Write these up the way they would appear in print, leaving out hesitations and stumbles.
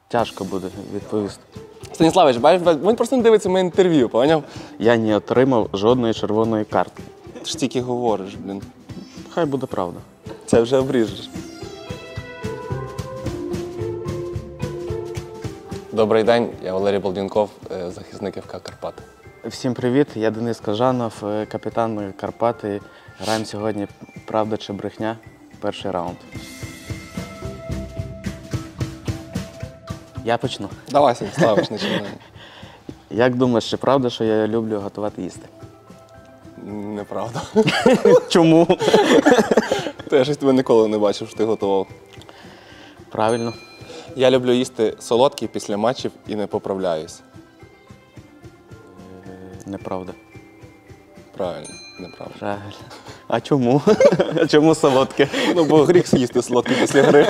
Тяжко буде відповісти. Станіславич, бачиш, він просто не дивиться моє інтерв'ю, поняв? Я не отримав жодної червоної картки. Ти ж тільки говориш, блін. Хай буде правда. Це вже обріжеш. Добрий день, я Валерій Болдінков, захисник ФК Карпати. Всім привіт, я Денис Кажанов, капітан Карпати. Граємо сьогодні «Правда чи брехня?» перший раунд. Я почну. Давай, Станіславич, починай. Як думаєш, чи правда, що я люблю готувати їсти? Неправда. Чому? То я щось тебе ніколи не бачив, що ти готував. Правильно. Я люблю їсти солодкі після матчів і не поправляюсь. Неправда. Правильно, неправда. Правильно. А чому? А чому солодке? Ну, бо гріх з'їсти солодкі після гри.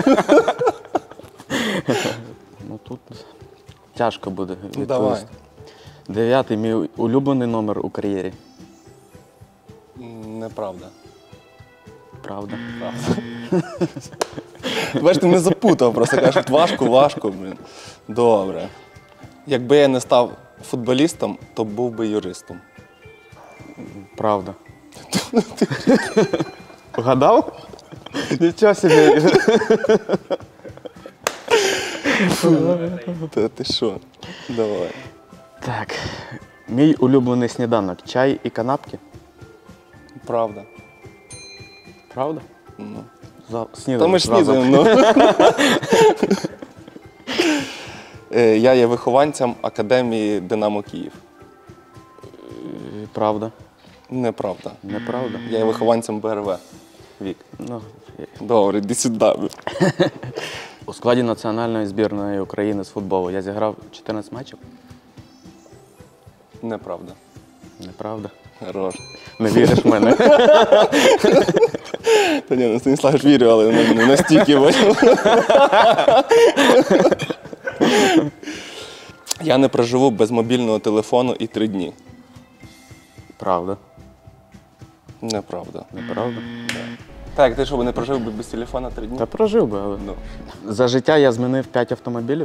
Ну тут тяжко буде відповісти. Давай. 9-й мій улюблений номер у кар'єрі. Неправда. Правда. Правда. Бачиш, ти не запутав, просто кажуть, важко, блін. Добре. Якби я не став футболістом, то був би юристом. Правда. Вгадав? Нічого собі. Та ти що? Давай. Так. Мій улюблений сніданок. Чай і канапки? Правда. Правда? Ну. Та Сніданок. ми ж снідаємо, ну. Я є вихованцем Академії «Динамо Київ». Правда. Неправда. Неправда. Я є вихованцем БРВ. Вік. Ну, Добре, іди сюди. у складі національної збірної України з футболу я зіграв 14 матчів? Неправда. Неправда. Хорош. Не віриш в мене? Та ні, на Станіслава ж вірю, але не настільки. Я не проживу без мобільного телефону і 3 дні. Правда. Неправда. Неправда? Так, ти що, не прожив би без телефона 3 дні? Та прожив би, але... Ну. За життя я змінив 5 автомобілів.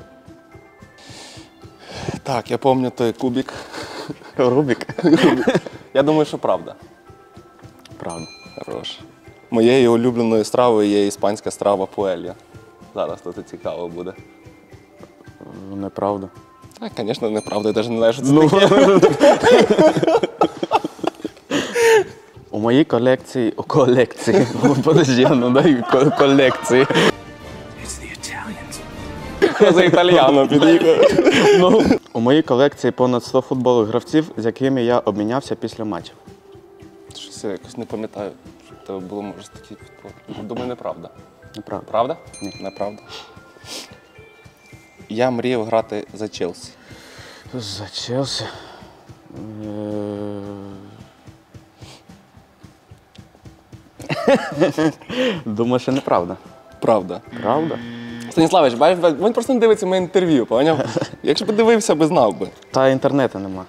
Так, я пам'ятаю той кубик. Рубік. Я думаю, що правда. Правда. Хорош. Моєю улюбленою стравою є іспанська страва пуелья. Зараз тут цікаво буде. Неправда. Так, звісно, неправда, я навіть не знаю, що це таке. У моїй колекції... Подожди, ну дай колекції. За італіано під'їхав. У моїй колекції понад 100 футбольних гравців, з якими я обмінявся після матчів. Щось я якось не пам'ятаю, що в тебе було, може, такий футбол. Думаю, неправда. Неправда. Правда? Ні. Неправда. Я мріяв грати за Челсі. За Челсі? Думаю, що неправда. Правда. Правда? Станіславич, бачиш, він просто не дивиться моє інтерв'ю, поняв? Якщо б дивився, би знав би. Та інтернету нема.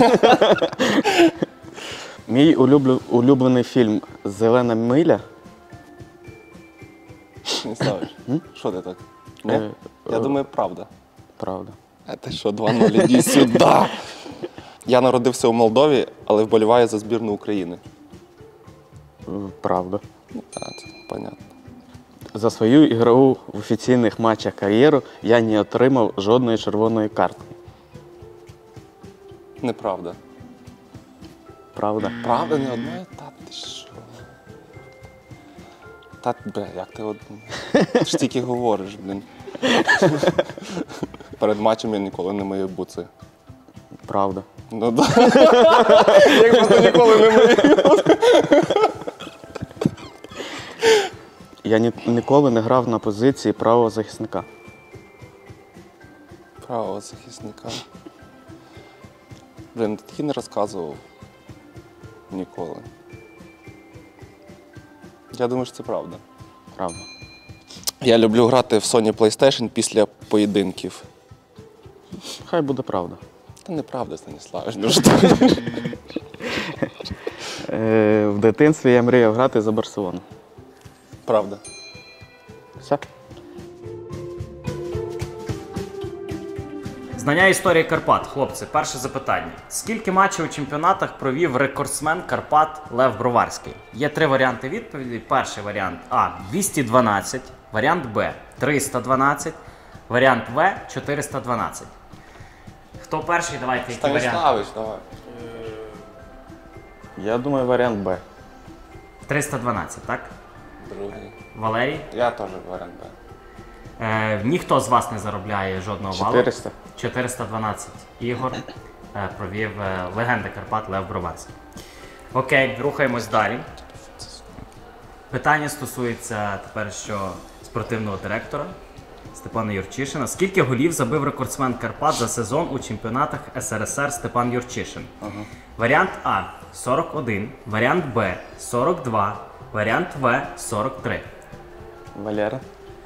Мій улюблений фільм «Зелена миля». Станіславич, що ти так? Ні? Я думаю, правда. Правда. А ти що, 2-0, іди сюди! Я народився у Молдові, але вболіваю за збірну України. Правда. Так, це понятно. За свою ігрову в офіційних матчах кар'єру я не отримав жодної червоної картки. Неправда. Правда? Правда не одної? Та ти що? Та, бля, як ти ти ж тільки говориш, блін. Перед матчем я ніколи не мию буци. Правда. Ну да. Я просто ніколи не мию. Я ніколи не грав на позиції правого захисника. Правого захисника. Блін, ти таки не розказував. Ніколи. Я думаю, що це правда. Правда. Я люблю грати в Sony PlayStation після поєдинків. Хай буде правда. Та неправда, Станіславич, ну що ти? В дитинстві я мріяв грати за Барселону. Правда. Все. Знання історії Карпат. Хлопці, перше запитання. Скільки матчів у чемпіонатах провів рекордсмен Карпат Лев Броварський? Є 3 варіанти відповіді. Перший варіант А – 212, варіант Б – 312, варіант В – 412. Хто перший? Давайте, які варіанти? Станіславич, давай. Я думаю, варіант Б. 312, так? Другий. Валерій? Я теж варіант Б. Ніхто з вас не заробляє жодного балу. 400. 412 ігор провів легенда Карпат Лев Броварський. Окей, рухаємось далі. Питання стосується тепер що спортивного директора Степана Юрчишина. Скільки голів забив рекордсмен Карпат за сезон у чемпіонатах СРСР Степан Юрчишин? Варіант А – 41, варіант Б – 42, варіант В – 43. Валера.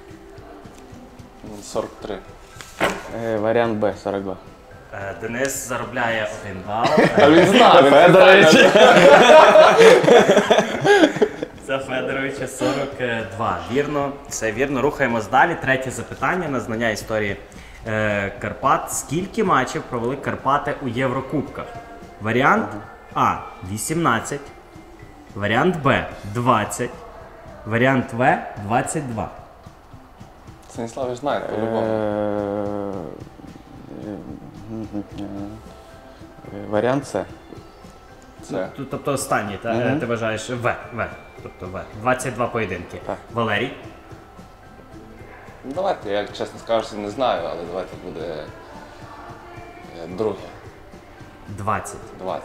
43. Варіант Б, 42. Денис заробляє 1 бал. А він знав, він Федорович. За Федоровича 42. Вірно, все вірно. Рухаємось далі. Третє запитання на знання історії Карпат. Скільки матчів провели Карпати у Єврокубках? Варіант А – 18, варіант Б – 20, варіант В – 22. Станіславич знає, по-любому. Варіант С. Це. Тобто останній, ти вважаєш В. Тобто В. 22 поєдинки. Так. Валерій? Ну, давайте, я чесно скажу, не знаю, але давайте буде друге. 20. 20.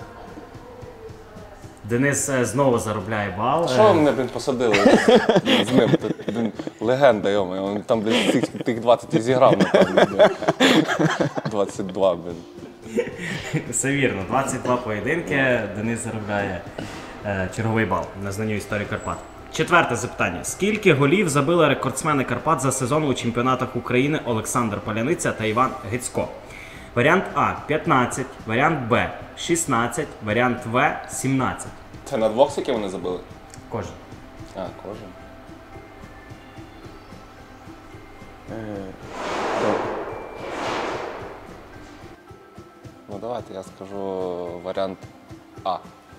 Денис знову заробляє бал. Що ви мене, блін, посадили з ним? Тут, блін, легенда, йома. Він там, блін, тих 20 і зіграв, напевно. Блін. 22, блін. Все вірно. 22 поєдинки. Денис заробляє черговий бал на знанню історії Карпат. Четверте запитання. Скільки голів забили рекордсмени Карпат за сезон у чемпіонатах України Олександр Паляниця та Іван Гицько? Варіант А – 15, варіант Б – 16, варіант В – 17. Це на двох скільки вони забили? Кожен. А, кожен. Ну давайте я скажу варіант А.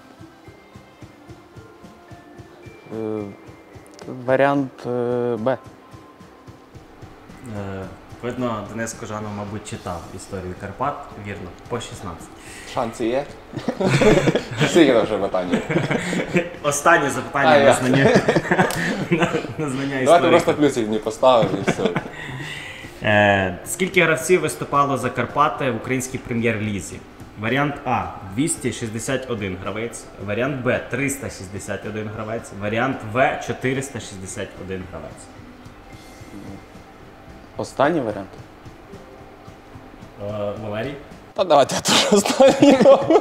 Варіант Б. Видно, Денис Кожанов, мабуть, читав історію Карпат. Вірно, по 16. Шанси є? Скільки там вже питання? Останнє запитання на знання, на знання Давайте історії. просто плюсик мені поставимо і все. Скільки гравців виступало за Карпати в українській прем'єр-лізі? Варіант А – 261 гравець, варіант Б – 361 гравець, варіант В – 461 гравець. Останній варіант. Валерій? Та давайте я теж останній.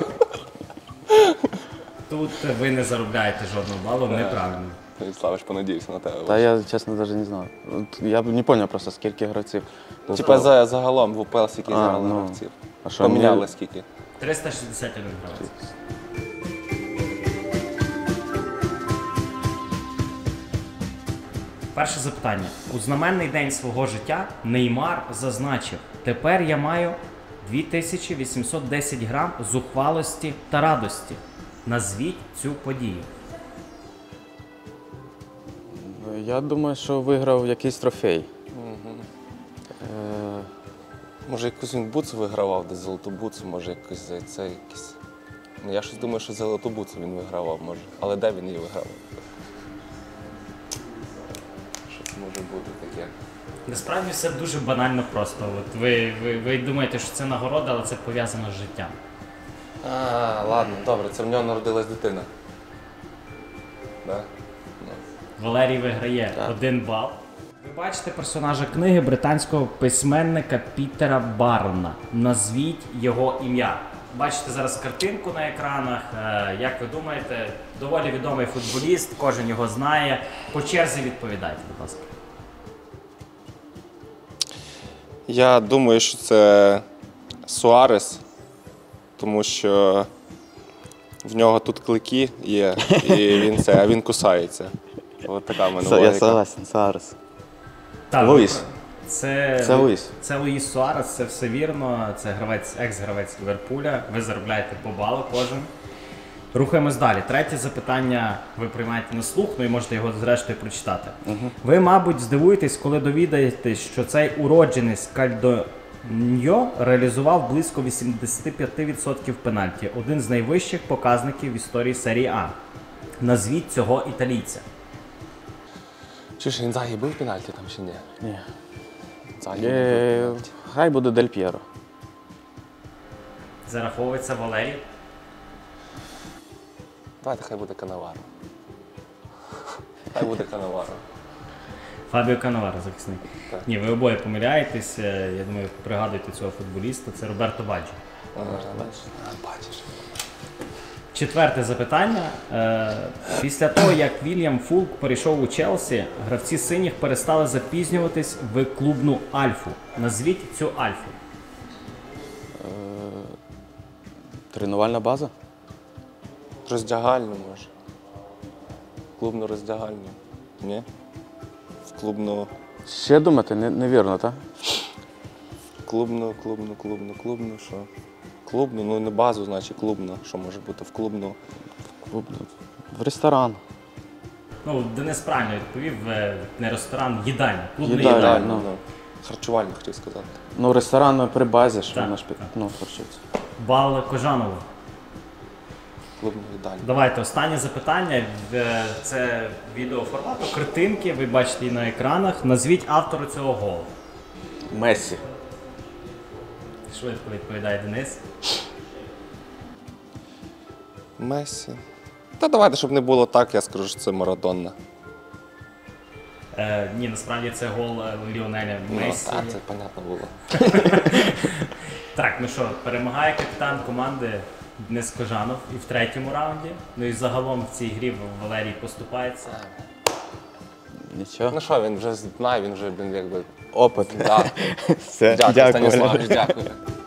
Тут ви не заробляєте жодного балу, неправильно. Славич, понадіюся на тебе. Та я, чесно, навіть не знав. Я б не зрозумів просто, скільки гравців. Типа загалом в УПЛ скільки зіграли ну. гравців. А що, Поміняли ми- скільки? 361 гравець. Перше запитання. У знаменний день свого життя Неймар зазначив: «Тепер я маю 2810 грам зухвалості та радості. Назвіть цю подію». Я думаю, що виграв якийсь трофей. Може якусь він буц вигравав, десь золоту буцу, може якось за це якийсь. Ну я щось думаю, що золоту буцу він вигравав, може. Але де він її вигравав? Щось може бути таке. Насправді все дуже банально просто. От ви думаєте, що це нагорода, але це пов'язано з життям. А, ладно, добре, це в нього народилась дитина. Да? Ну. Валерій виграє 1 бал. Ви бачите персонажа книги британського письменника Пітера Барна. Назвіть його ім'я. Бачите зараз картинку на екранах. Як ви думаєте, доволі відомий футболіст, кожен його знає. По черзі відповідайте, будь ласка. Я думаю, що це Суарес, тому що в нього тут клики є, і він кусається. Ось така в мене Я логіка. согласен, зараз. Так, Луїс. Це Луїс. Це Луїс Суарес, це все вірно. Це гравець, екс-гравець Ліверпуля. Ви заробляєте по балу кожен. Рухаємось далі. Третє запитання ви приймаєте на слух, ну і можете його зрештою прочитати. Ви, мабуть, здивуєтесь, коли довідаєтесь, що цей уродженець Кальдоньо реалізував близько 85% пенальті. Один з найвищих показників в історії серії А. Назвіть цього італійця. Чи ж Інзагі був пенальті там чи ні? Ні. Інзагі не був пенальті. Хай буде Дель П'єро. Зараховується Валерій. Давайте хай буде Канаваро. Хай буде Канаваро. Фабіо Канаваро, захисник. Так. Ні, ви обоє помиляєтесь. Я думаю, пригадуєте цього футболіста. Це Роберто Баджо. Бачиш. Четверте запитання. Після того, як Вільям Фулк перейшов у Челсі, гравці синіх перестали запізнюватись в клубну Альфу. Назвіть цю Альфу. Тренувальна база? Роздягальну може. Клубну роздягальню. Ні? В клубну. Ще думати? Невірно, так? Клубну, що? Клубну, ну не базу, значить клубну. Що може бути в клубну? В ресторан. Ну, Денис правильно відповів, не ресторан, їдальня. Клубна Їдальня. їдальня. ну. Харчувальну хотів сказати. Ну, ресторан при базі, що Так, вона ж так. харчується. Бал Кожанову. Клубну їдальню. Давайте останнє запитання. Це відеоформату, картинки, ви бачите її на екранах. Назвіть автора цього голу. Мессі. Швидко відповідає Денис. Месі. Та давайте, щоб не було так, я скажу, що це Марадонна. Ні, насправді це гол Ліонеля Мессі. Так, це понятно було. Так, ну що, перемагає капітан команди Денис Кожанов і в третьому раунді. Ну і загалом в цій грі Валерій поступається. Нічого. Ну що, він вже знає, він вже якби. Опит. Да. Все, Дякую, дякую. Станіславович, дякую.